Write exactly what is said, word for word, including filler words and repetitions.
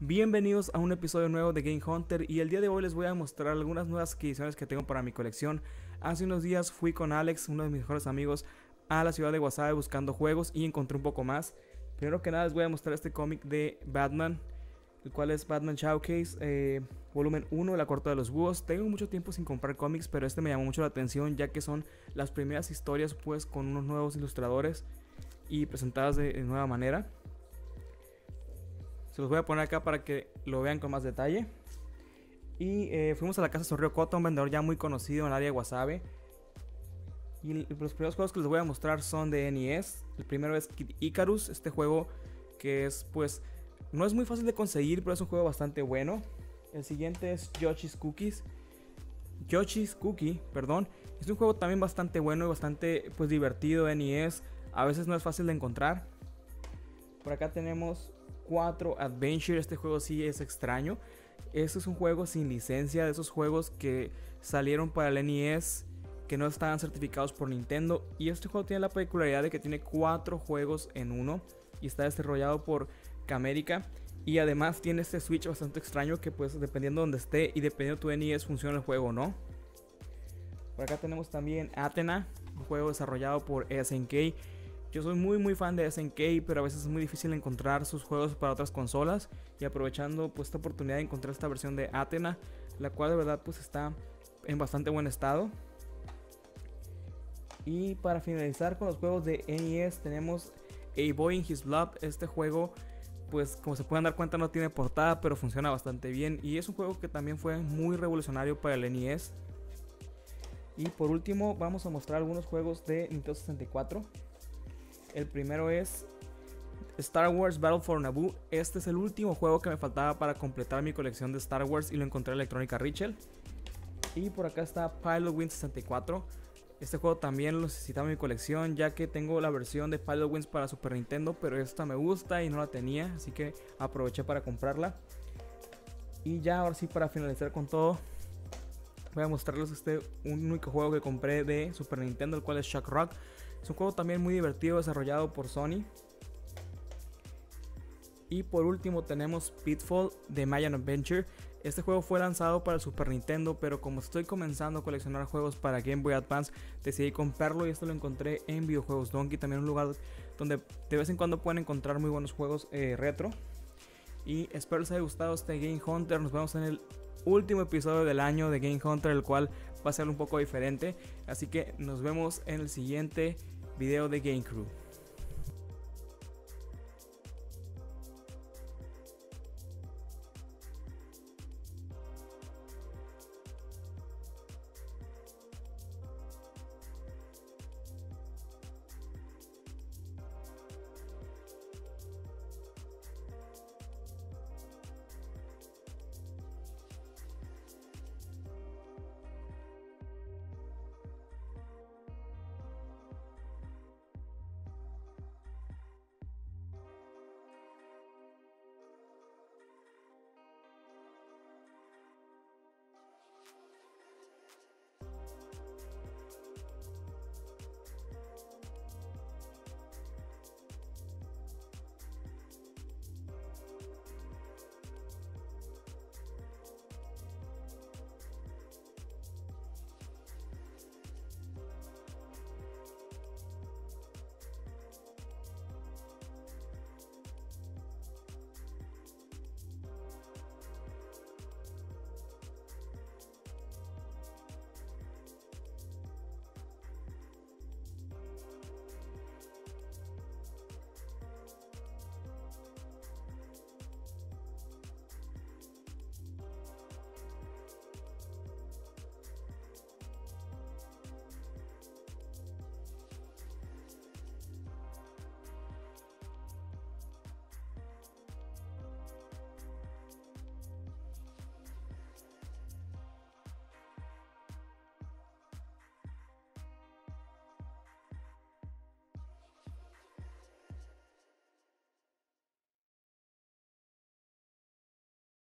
Bienvenidos a un episodio nuevo de Game Hunter y el día de hoy les voy a mostrar algunas nuevas adquisiciones que tengo para mi colección. Hace unos días fui con Alex, uno de mis mejores amigos, a la ciudad de Guasave buscando juegos y encontré un poco más. Primero que nada les voy a mostrar este cómic de Batman, el cual es Batman Showcase, eh, volumen uno, La Corte de los Búhos. Tengo mucho tiempo sin comprar cómics, pero este me llamó mucho la atención ya que son las primeras historias pues con unos nuevos ilustradores y presentadas de, de nueva manera. Se los voy a poner acá para que lo vean con más detalle. Y eh, fuimos a la casa Sorreo Cota, un vendedor ya muy conocido en el área de Guasave. Y los primeros juegos que les voy a mostrar son de N E S. El primero es Kid Icarus, este juego que es pues no es muy fácil de conseguir, pero es un juego bastante bueno. El siguiente es Yoshi's Cookies. Yoshi's Cookie, perdón. Es un juego también bastante bueno y bastante pues divertido de N E S. A veces no es fácil de encontrar. Por acá tenemos cuatro Adventure. Este juego sí es extraño. Este es un juego sin licencia, de esos juegos que salieron para el N E S que no estaban certificados por Nintendo. Y este juego tiene la particularidad de que tiene cuatro juegos en uno y está desarrollado por Camerica. Y además tiene este switch bastante extraño que pues dependiendo de donde esté y dependiendo de tu N E S funciona el juego o no. Por acá tenemos también Athena, un juego desarrollado por S N K. Yo soy muy muy fan de S N K, pero a veces es muy difícil encontrar sus juegos para otras consolas. Y aprovechando pues esta oportunidad de encontrar esta versión de Athena, la cual de verdad pues está en bastante buen estado. Y para finalizar con los juegos de N E S tenemos A Boy in His Blood. Este juego pues como se pueden dar cuenta no tiene portada, pero funciona bastante bien. Y es un juego que también fue muy revolucionario para el N E S. Y por último vamos a mostrar algunos juegos de Nintendo sesenta y cuatro. El primero es Star Wars Battle for Naboo. Este es el último juego que me faltaba para completar mi colección de Star Wars y lo encontré en Electrónica Richel. Y por acá está Pilotwings sesenta y cuatro. Este juego también lo necesitaba en mi colección ya que tengo la versión de Pilotwings para Super Nintendo, pero esta me gusta y no la tenía, así que aproveché para comprarla. Y ya ahora sí, para finalizar con todo, voy a mostrarles este un único juego que compré de Super Nintendo, el cual es Shock Rock. Es un juego también muy divertido desarrollado por Sony. Y por último tenemos Pitfall de Mayan Adventure. Este juego fue lanzado para el Super Nintendo, pero como estoy comenzando a coleccionar juegos para Game Boy Advance, decidí comprarlo y esto lo encontré en Videojuegos Donkey, también un lugar donde de vez en cuando pueden encontrar muy buenos juegos eh, retro. Y espero les haya gustado este Game Hunter. Nos vemos en el último episodio del año de Game Hunter, el cual va a ser un poco diferente. Así que nos vemos en el siguiente video de Game Crew.